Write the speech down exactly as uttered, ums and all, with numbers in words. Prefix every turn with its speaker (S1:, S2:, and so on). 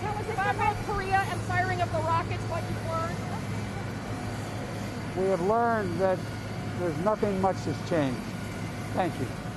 S1: tell us about North Korea and firing of the rockets, what you've learned?
S2: We have learned that there's nothing much has changed. Thank you.